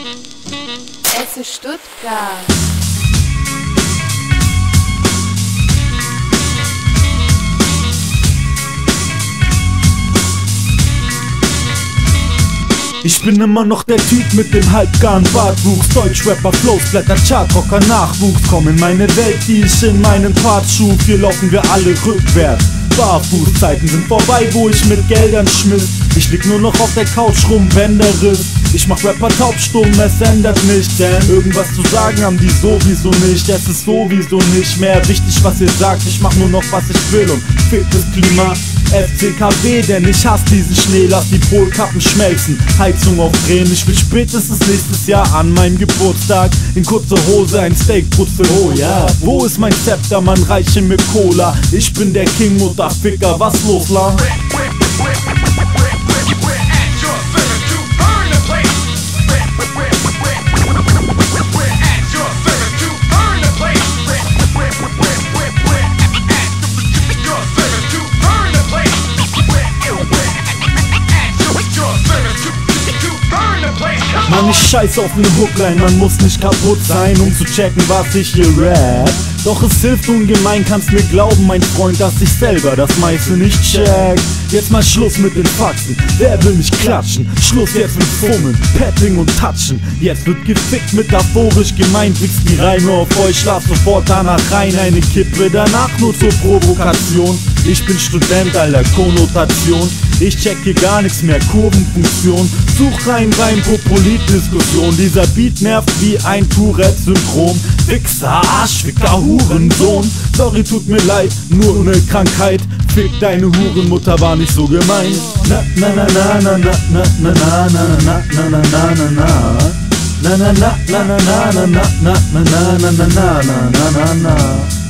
Esse Stuttgart. Ich bin immer noch der Typ mit dem halbgaren Bartwuchs, Deutschrapper, Flows, Blätter, Chartrocker, Nachwuchs. Komm in meine Welt, die ich in meinen Part schuf. Hier laufen wir alle rückwärts. Barfußzeiten sind vorbei, wo ich mit Geldern schmiss. Ich lieg nur noch auf der Couch rum, wenn der Riss. Ich mach Rapper taubstumm, es ändert nicht, denn irgendwas zu sagen haben die sowieso nicht. Es ist sowieso nicht mehr wichtig, was ihr sagt. Ich mach nur noch, was ich will und fick das Klima. FCKW, denn ich hasse diesen Schnee, lass die Polkappen schmelzen, Heizung aufdrehen. Ich will spätestens nächstes Jahr an meinem Geburtstag in kurze Hose ein Steak putzen. Oh ja, wo ist mein Zepter, man reiche mir Cola. Ich bin der King, Mutterficker, was los, la? Mann, ich scheiß auf ne Hookline, man muss nicht kaputt sein, um zu checken, was ich hier rap. Doch es hilft ungemein, kannst mir glauben, mein Freund, dass ich selber das meiste nicht check. Jetzt mal Schluss mit den Faxen, wer will mich klatschen? Schluss jetzt mit Fummeln, Padding und Touchen. Jetzt wird gefickt, metaphorisch gemeint, wichst die Reime auf euch, schlaf sofort danach rein. Eine Kippe danach nur zur Provokation. Ich bin Student aller Konnotation. Ich check hier gar nichts mehr, Kurvenfunktion. Such rein, Polit-Diskussion. Dieser Beat nervt wie ein Tourette-Syndrom. Wichser, Arschficker, Hurensohn. Sorry, tut mir leid, nur ne Krankheit. Fick deine Hurenmutter, war nicht so gemein. Na na na na na na na na na na na na na na na. Na na na na na na na na na na na na na na na.